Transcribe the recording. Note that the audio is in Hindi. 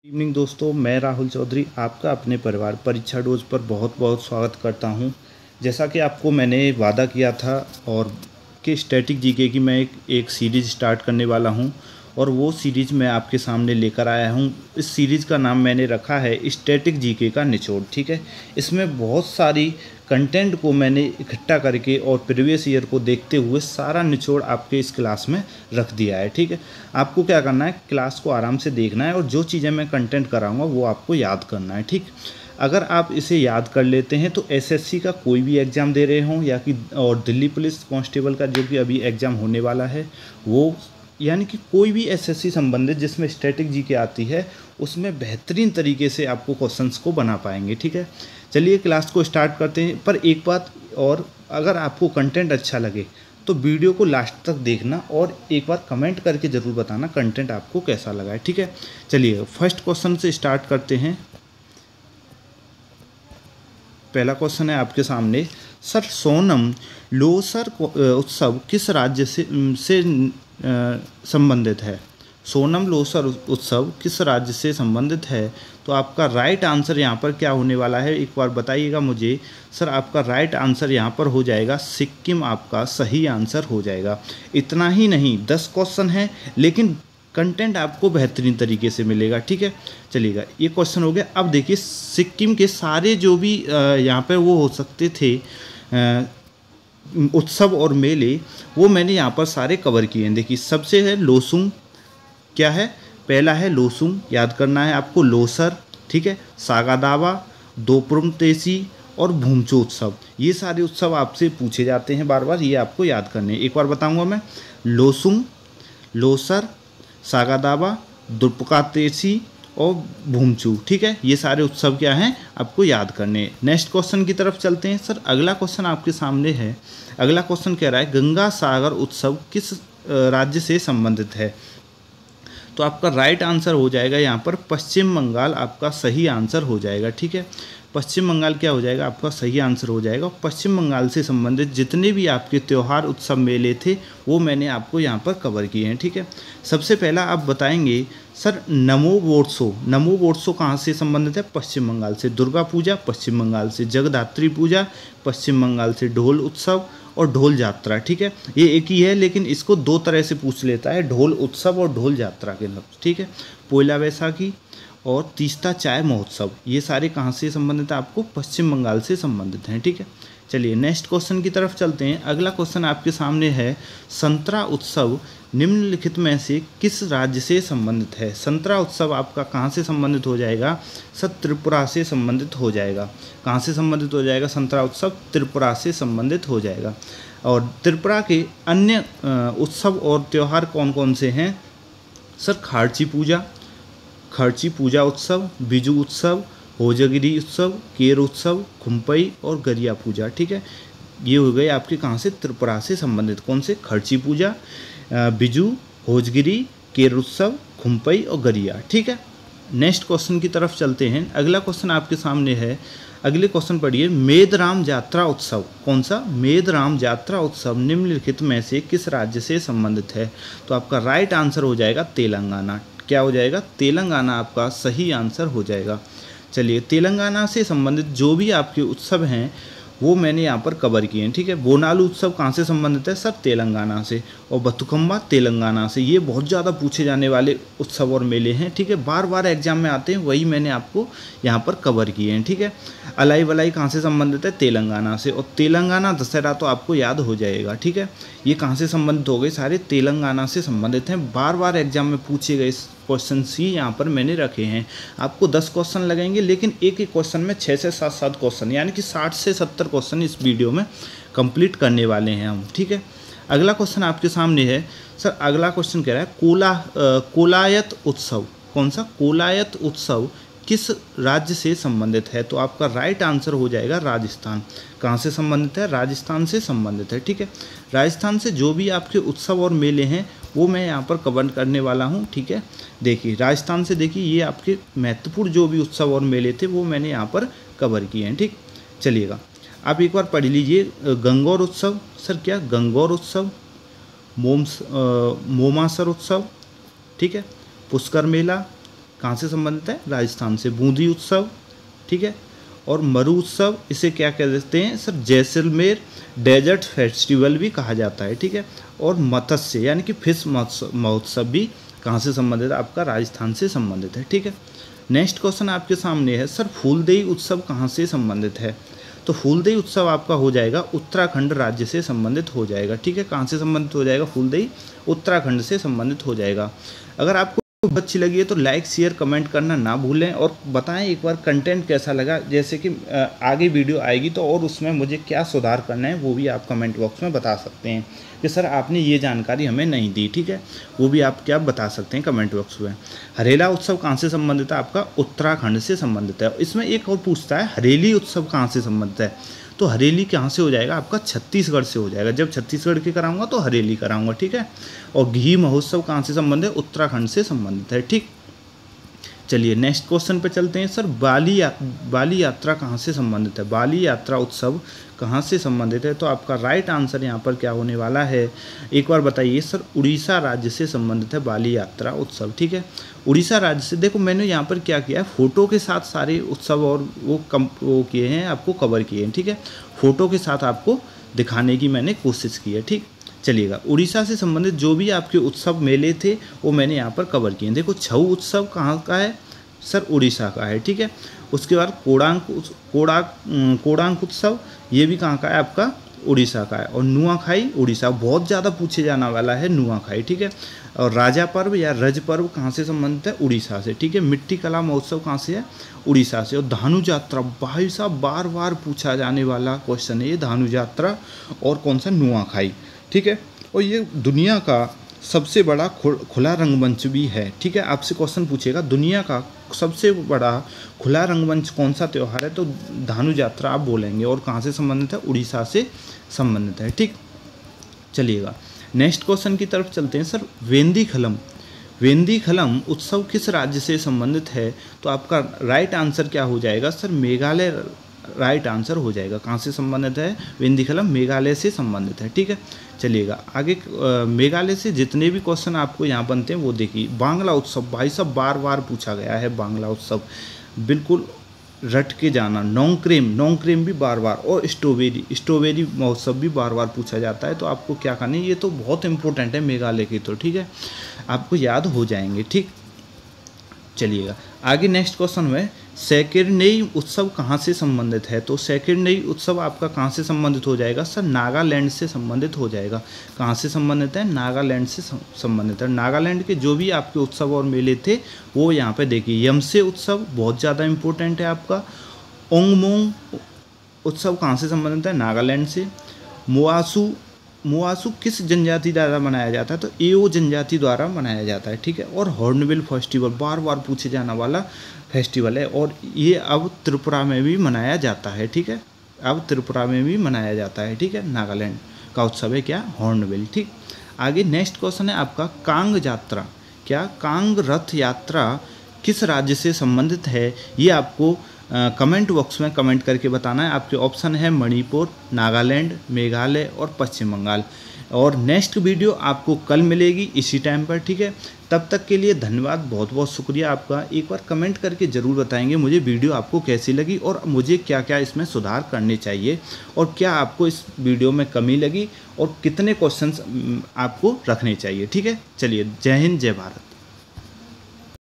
इवनिंग दोस्तों, मैं राहुल चौधरी आपका अपने परिवार परीक्षा डोज पर बहुत बहुत स्वागत करता हूं। जैसा कि आपको मैंने वादा किया था और कि स्टैटिक जीके की मैं एक सीरीज़ स्टार्ट करने वाला हूं और वो सीरीज़ मैं आपके सामने लेकर आया हूं। इस सीरीज़ का नाम मैंने रखा है स्टैटिक जीके का निचोड़। ठीक है, इसमें बहुत सारी कंटेंट को मैंने इकट्ठा करके और प्रीवियस ईयर को देखते हुए सारा निचोड़ आपके इस क्लास में रख दिया है। ठीक है, आपको क्या करना है, क्लास को आराम से देखना है और जो चीज़ें मैं कंटेंट कराऊंगा वो आपको याद करना है। ठीक, अगर आप इसे याद कर लेते हैं तो एसएससी का कोई भी एग्ज़ाम दे रहे हों या कि और दिल्ली पुलिस कांस्टेबल का जो कि अभी एग्ज़ाम होने वाला है वो, यानी कि कोई भी एसएससी संबंधित जिसमें स्टैटिक जीके आती है उसमें बेहतरीन तरीके से आपको क्वेश्चंस को बना पाएंगे। ठीक है, चलिए क्लास को स्टार्ट करते हैं। पर एक बात और, अगर आपको कंटेंट अच्छा लगे तो वीडियो को लास्ट तक देखना और एक बार कमेंट करके ज़रूर बताना कंटेंट आपको कैसा लगा है। ठीक है, चलिए फर्स्ट क्वेश्चन से स्टार्ट करते हैं। पहला क्वेश्चन है आपके सामने, सर सोनम लोसर उत्सव किस राज्य से संबंधित है? सोनम लोसर उत्सव किस राज्य से संबंधित है? तो आपका राइट आंसर यहाँ पर क्या होने वाला है, एक बार बताइएगा मुझे। सर आपका राइट आंसर यहाँ पर हो जाएगा सिक्किम, आपका सही आंसर हो जाएगा। इतना ही नहीं, 10 क्वेश्चन है लेकिन कंटेंट आपको बेहतरीन तरीके से मिलेगा। ठीक है, चलिएगा ये क्वेश्चन हो गया। अब देखिए सिक्किम के सारे जो भी यहाँ पर वो हो सकते थे उत्सव और मेले, वो मैंने यहाँ पर सारे कवर किए हैं। देखिए सबसे है लोसुंग, क्या है, पहला है लोसुंग, याद करना है आपको, लोसर। ठीक है, सागा दावा, दोपरुम तेसी और भूमचो उत्सव, ये सारे उत्सव आपसे पूछे जाते हैं बार बार, ये आपको याद करने हैं। एक बार बताऊंगा मैं, लोसुंग, लोसर, सागा दावा, दुर्पका तेसी और भूमचू। ठीक है, ये सारे उत्सव क्या हैं आपको याद करने हैं। नेक्स्ट क्वेश्चन की तरफ चलते हैं। सर अगला क्वेश्चन आपके सामने है। अगला क्वेश्चन कह रहा है गंगा सागर उत्सव किस राज्य से संबंधित है? तो आपका राइट आंसर हो जाएगा यहाँ पर पश्चिम बंगाल, आपका सही आंसर हो जाएगा। ठीक है, पश्चिम बंगाल क्या हो जाएगा, आपका सही आंसर हो जाएगा। पश्चिम बंगाल से संबंधित जितने भी आपके त्यौहार उत्सव मेले थे वो मैंने आपको यहाँ पर कवर किए हैं। ठीक है, सबसे पहला आप बताएंगे सर नमो वोत्सव कहाँ से संबंधित है? पश्चिम बंगाल से। दुर्गा पूजा पश्चिम बंगाल से, जगद्धात्री पूजा पश्चिम बंगाल से, ढोल उत्सव और ढोल यात्रा। ठीक है, ये एक ही है लेकिन इसको दो तरह से पूछ लेता है, ढोल उत्सव और ढोल यात्रा के लफ्ज़। ठीक है, पोयला वैसाखी और तीस्ता चाय महोत्सव, ये सारे कहाँ से संबंधित है? आपको पश्चिम बंगाल से संबंधित हैं। ठीक है, चलिए नेक्स्ट क्वेश्चन की तरफ चलते हैं। अगला क्वेश्चन आपके सामने है, संतरा उत्सव निम्नलिखित में से किस राज्य से संबंधित है? संतरा उत्सव आपका कहाँ से संबंधित हो जाएगा? सर त्रिपुरा से संबंधित हो जाएगा। कहाँ से संबंधित हो जाएगा संतरा उत्सव? त्रिपुरा से संबंधित हो जाएगा। और त्रिपुरा के अन्य उत्सव और त्यौहार कौन कौन से हैं? सर खर्ची पूजा उत्सव, बिजू उत्सव, होजगिरी उत्सव, केर उत्सव, खुम्पई और गरिया पूजा। ठीक है, ये हो गए आपके कहाँ से? त्रिपुरा से संबंधित। कौन से? खर्ची पूजा, बिजू, होजगिरी, केर उत्सव, खुम्पई और गरिया। ठीक है, नेक्स्ट क्वेश्चन की तरफ चलते हैं। अगला क्वेश्चन आपके सामने है। अगले क्वेश्चन पढ़िए, मेदराम यात्रा उत्सव, कौन सा? मेदराम यात्रा उत्सव निम्नलिखित में से किस राज्य से संबंधित है? तो आपका राइट आंसर हो जाएगा तेलंगाना। क्या हो जाएगा? तेलंगाना आपका सही आंसर हो जाएगा। चलिए तेलंगाना से संबंधित जो भी आपके उत्सव हैं वो मैंने यहाँ पर कवर किए हैं। ठीक है, बोनालू उत्सव कहाँ से संबंधित है? सर तेलंगाना से। और बथुकम्मा तेलंगाना से। ये बहुत ज़्यादा पूछे जाने वाले उत्सव और मेले हैं। ठीक है, बार बार एग्जाम में आते हैं, वही मैंने आपको यहाँ पर कवर किए हैं। ठीक है, अलाई वलाई कहाँ से संबंधित है? तेलंगाना से। और तेलंगाना दशहरा तो आपको याद हो जाएगा। ठीक है, ये कहाँ से संबंधित हो गए? सारे तेलंगाना से संबंधित हैं। बार बार एग्जाम में पूछे गए क्वेश्चन ही यहाँ पर मैंने रखे हैं। आपको 10 क्वेश्चन लगेंगे लेकिन एक एक क्वेश्चन में 6 से 7 क्वेश्चन, यानी कि 60 से 70 क्वेश्चन इस वीडियो में कंप्लीट करने वाले हैं हम। ठीक है, अगला क्वेश्चन आपके सामने है। सर अगला क्वेश्चन कह रहा है कोलायत उत्सव, कौन सा? कोलायत उत्सव किस राज्य से संबंधित है? तो आपका राइट आंसर हो जाएगा राजस्थान। कहाँ से संबंधित है? राजस्थान से संबंधित है। ठीक है, राजस्थान से जो भी आपके उत्सव और मेले हैं वो मैं यहाँ पर कवर करने वाला हूँ। ठीक है, देखिए राजस्थान से, देखिए ये आपके महत्वपूर्ण जो भी उत्सव और मेले थे वो मैंने यहाँ पर कवर किए हैं। ठीक, चलिएगा आप एक बार पढ़ लीजिए। गंगौर उत्सव, सर क्या? गंगौर उत्सव, मोमासर उत्सव, ठीक है, पुष्कर मेला, कहाँ से संबंधित है, राजस्थान से। बूंदी उत्सव, ठीक है। और मरु उत्सव, इसे क्या कह देते हैं सर, जैसलमेर डेजर्ट फेस्टिवल भी कहा जाता है, ठीक है। और मत्स्य यानी कि फिश महोत्सव भी कहाँ से संबंधित है, आपका राजस्थान से संबंधित है, ठीक है। नेक्स्ट क्वेश्चन आपके सामने है सर, फूलदेई उत्सव कहाँ से संबंधित है। तो फूलदेई उत्सव आपका हो जाएगा उत्तराखंड राज्य से संबंधित हो जाएगा, ठीक है। कहाँ से संबंधित हो जाएगा, फूलदेई उत्तराखंड से संबंधित हो जाएगा। अगर आपको अच्छी लगी है तो लाइक शेयर कमेंट करना ना भूलें, और बताएं एक बार कंटेंट कैसा लगा। जैसे कि आगे वीडियो आएगी तो और उसमें मुझे क्या सुधार करना है वो भी आप कमेंट बॉक्स में बता सकते हैं कि सर आपने ये जानकारी हमें नहीं दी, ठीक है। वो भी आप क्या बता सकते हैं कमेंट बॉक्स में। हरेला उत्सव कहाँ से संबंधित है, आपका उत्तराखंड से संबंधित है। इसमें एक और पूछता है हरेली उत्सव कहाँ से संबंधित है, तो हरेली कहाँ से हो जाएगा, आपका छत्तीसगढ़ से हो जाएगा। जब छत्तीसगढ़ की कराऊंगा तो हरेली कराऊंगा, ठीक है। और घी महोत्सव कहाँ से संबंधित है, उत्तराखंड से संबंधित है, ठीक। चलिए नेक्स्ट क्वेश्चन पे चलते हैं सर, बाली यात्रा कहाँ से संबंधित है, बाली यात्रा उत्सव कहाँ से संबंधित है। तो आपका राइट आंसर यहाँ पर क्या होने वाला है, एक बार बताइए सर, उड़ीसा राज्य से संबंधित है बाली यात्रा उत्सव, ठीक है। उड़ीसा राज्य से। देखो मैंने यहाँ पर क्या किया है, फोटो के साथ सारे उत्सव और वो किए हैं, आपको कवर किए हैं, ठीक है। फोटो के साथ आपको दिखाने की मैंने कोशिश की है, ठीक। चलिएगा, उड़ीसा से संबंधित जो भी आपके उत्सव मेले थे वो मैंने यहाँ पर कवर किए हैं। देखो छऊ उत्सव कहाँ का है सर, उड़ीसा का है, ठीक है। उसके बाद कोडांक उत्सव, ये भी कहाँ का है, आपका उड़ीसा का है। और नुआखाई उड़ीसा, बहुत ज़्यादा पूछे जाने वाला है नुआखाई, ठीक है। और राजा पर्व या रज पर्व कहाँ से संबंधित है, उड़ीसा से, ठीक है। मिट्टी कला महोत्सव कहाँ से है, उड़ीसा से। और धानु यात्रा, भाई साहब बार बार पूछा जाने वाला क्वेश्चन है ये, धानु यात्रा और कौन सा, नुआखाई, ठीक है। और ये दुनिया का सबसे बड़ा खुला रंगमंच भी है, ठीक है। आपसे क्वेश्चन पूछेगा दुनिया का सबसे बड़ा खुला रंगमंच कौन सा त्यौहार है, तो धानु यात्रा आप बोलेंगे। और कहाँ से संबंधित है, उड़ीसा से संबंधित है, ठीक। चलिएगा नेक्स्ट क्वेश्चन की तरफ चलते हैं सर, वेंदी खलम उत्सव किस राज्य से संबंधित है। तो आपका राइट आंसर क्या हो जाएगा सर, मेघालय राइट आंसर हो जाएगा। कहाँ से संबंधित है, वेंदी खलम मेघालय से संबंधित है, ठीक है। चलिएगा आगे, मेघालय से जितने भी क्वेश्चन आपको यहाँ बनते हैं वो देखिए। बांग्ला उत्सव, भाई साहब बार बार पूछा गया है बांग्ला उत्सव, बिल्कुल रट के जाना। नोंगक्रेम भी बार बार, और स्ट्रॉबेरी महोत्सव भी बार बार पूछा जाता है। तो आपको क्या करना है, ये तो बहुत इंपॉर्टेंट है मेघालय की, तो ठीक है आपको याद हो जाएंगे, ठीक। चलिएगा आगे नेक्स्ट क्वेश्चन में, सैकिरनेई उत्सव कहाँ से संबंधित है। तो सैकिरनेई उत्सव आपका कहाँ से संबंधित हो जाएगा सर, नागालैंड से संबंधित हो जाएगा। कहाँ से संबंधित है, नागालैंड से संबंधित है। नागालैंड के जो भी आपके उत्सव और मेले थे वो यहाँ पे देखिए। यमसे उत्सव बहुत ज़्यादा इम्पोर्टेंट है आपका। ओंगमोंग उत्सव कहाँ से संबंधित है, नागालैंड से। मुआसू किस जनजाति द्वारा मनाया जाता है, तो एओ जनजाति द्वारा मनाया जाता है, ठीक है। और हॉर्नबिल फेस्टिवल बार बार पूछे जाने वाला फेस्टिवल है, और ये अब त्रिपुरा में भी मनाया जाता है, ठीक है। अब त्रिपुरा में भी मनाया जाता है, ठीक है। नागालैंड का उत्सव है क्या, हॉर्नबिल, ठीक। आगे नेक्स्ट क्वेश्चन है आपका, कांग यात्रा, क्या कांग रथ यात्रा किस राज्य से संबंधित है। ये आपको कमेंट बॉक्स में कमेंट करके बताना है। आपके ऑप्शन है मणिपुर, नागालैंड, मेघालय और पश्चिम बंगाल। और नेक्स्ट वीडियो आपको कल मिलेगी इसी टाइम पर, ठीक है। तब तक के लिए धन्यवाद, बहुत बहुत शुक्रिया आपका। एक बार कमेंट करके ज़रूर बताएंगे मुझे वीडियो आपको कैसी लगी और मुझे क्या क्या इसमें सुधार करने चाहिए, और क्या आपको इस वीडियो में कमी लगी, और कितने क्वेश्चंस आपको रखने चाहिए, ठीक है। चलिए, जय हिंद, जय भारत।